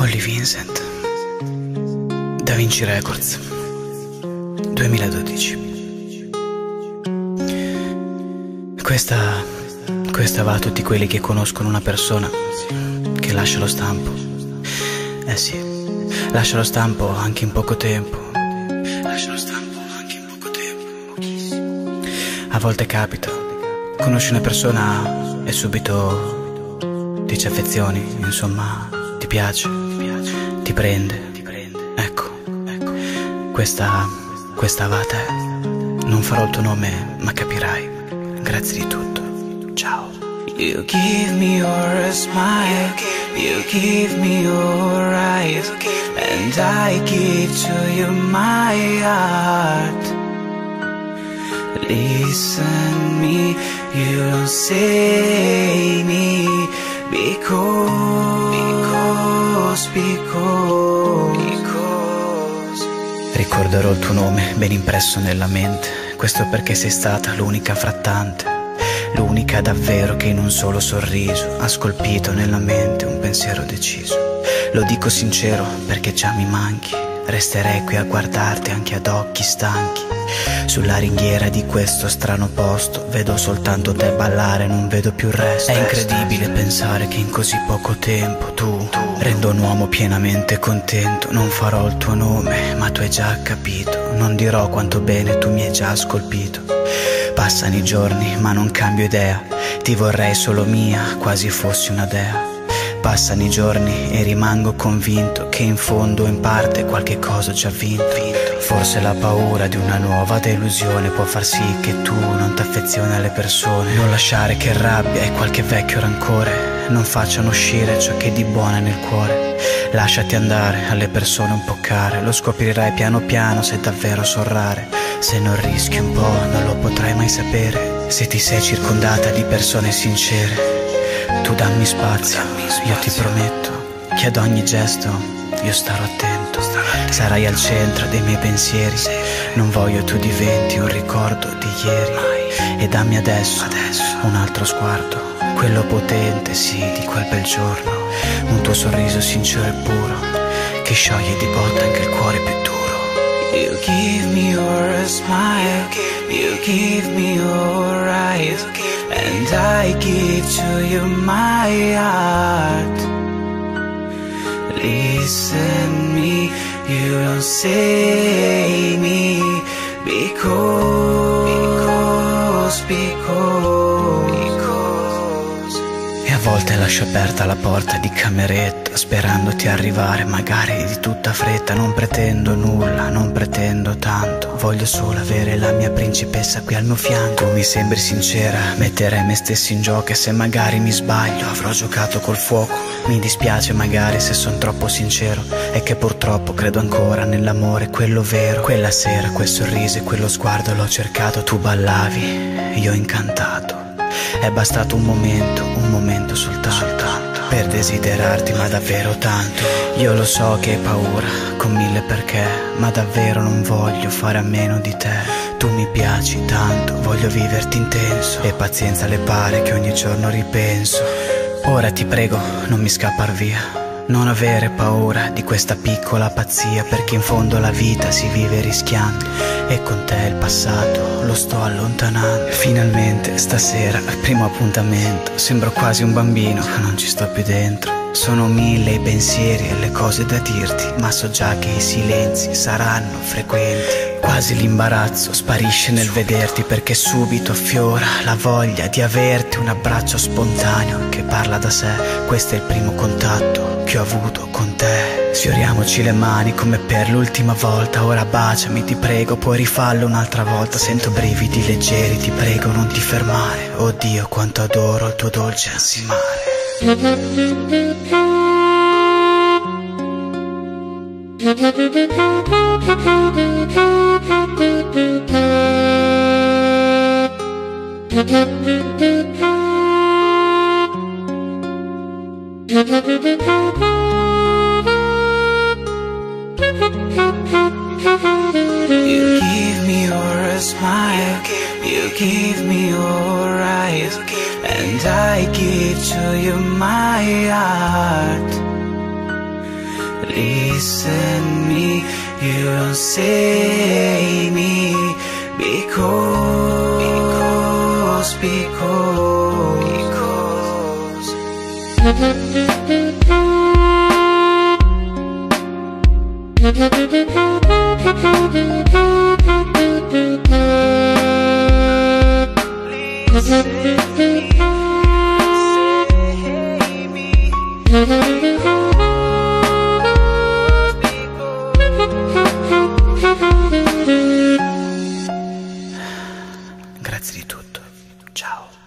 Holly Vincent, Da Vinci Records, 2012. Questa va a tutti quelli che conoscono una persona che lascia lo stampo. Eh sì, lascia lo stampo anche in poco tempo. Lascia lo stampo anche in poco tempo. A volte capita, conosci una persona e subito ti ci affezioni, insomma, ti piace, ti prende. Ecco, questa va a te. Non farò il tuo nome, ma capirai. Grazie di tutto. Ciao. You give me your smile, you give me your eyes, and I give to you my heart. Listen me, you don't say me, because. Ricorderò il tuo nome ben impresso nella mente. Questo perché sei stata l'unica fra tante, l'unica davvero che in un solo sorriso ha scolpito nella mente un pensiero deciso. Lo dico sincero perché già mi manchi. Resterei qui a guardarti anche ad occhi stanchi. Sulla ringhiera di questo strano posto vedo soltanto te ballare, non vedo più il resto. È incredibile pensare che in così poco tempo tu renda un uomo pienamente contento. Non farò il tuo nome, ma tu hai già capito. Non dirò quanto bene tu mi hai già scolpito. Passano i giorni ma non cambio idea. Ti vorrei solo mia, quasi fossi una dea. Passano i giorni e rimango convinto che in fondo in parte qualche cosa ho già vinto. Forse la paura di una nuova delusione può far sì che tu non ti affezioni alle persone. Non lasciare che rabbia e qualche vecchio rancore non facciano uscire ciò che di buono è nel cuore. Lasciati andare alle persone un po' care, lo scoprirai piano piano se davvero son rare. Se non rischi un po' non lo potrai mai sapere. Se ti sei circondata di persone sincere, tu dammi spazio, io ti prometto che ad ogni gesto io starò attento. Sarai al centro dei miei pensieri, non voglio tu diventi un ricordo di ieri. E dammi adesso un altro sguardo, quello potente, sì, di quel bel giorno. Un tuo sorriso sincero e puro che scioglie di botta anche il cuore più duro. You give me your smile, you give me your eyes, and I give to you my heart. Listen me, you don't say me, because. E a volte lascio aperta la porta di cameretta, sperandoti arrivare magari di tutta fretta. Non pretendo nulla, non pretendo tanto, voglio solo avere la mia principessa qui al mio fianco. Tu mi sembri sincera, metterei me stesso in gioco, e se magari mi sbaglio avrò giocato col fuoco. Mi dispiace magari se son troppo sincero, è che purtroppo credo ancora nell'amore, quello vero. Quella sera, quel sorriso e quello sguardo l'ho cercato. Tu ballavi, io incantato. È bastato un momento soltanto per desiderarti, ma davvero tanto. Io lo so che hai paura, con mille perché, ma davvero non voglio fare a meno di te. Tu mi piaci tanto, voglio viverti intenso, e pazienza le pare che ogni giorno ripenso. Ora ti prego, non mi scappar via, non avere paura di questa piccola pazzia, perché in fondo la vita si vive rischiando, e con te il passato lo sto allontanando. Finalmente stasera al primo appuntamento sembro quasi un bambino, non ci sto più dentro. Sono mille i pensieri e le cose da dirti, ma so già che i silenzi saranno frequenti. Quasi l'imbarazzo sparisce nel vederti, perché subito affiora la voglia di averti. Un abbraccio spontaneo che parla da sé, questo è il primo contatto che ho avuto con te. Sfioriamoci le mani come per l'ultima volta, ora baciami ti prego, puoi rifarlo un'altra volta. Sento brividi leggeri, ti prego non ti fermare. Oddio quanto adoro il tuo dolce ansimare. You give me your smile, you give me your eyes, and I give to you my heart. Listen me, you don't say me, because Grazie di tutto, ciao.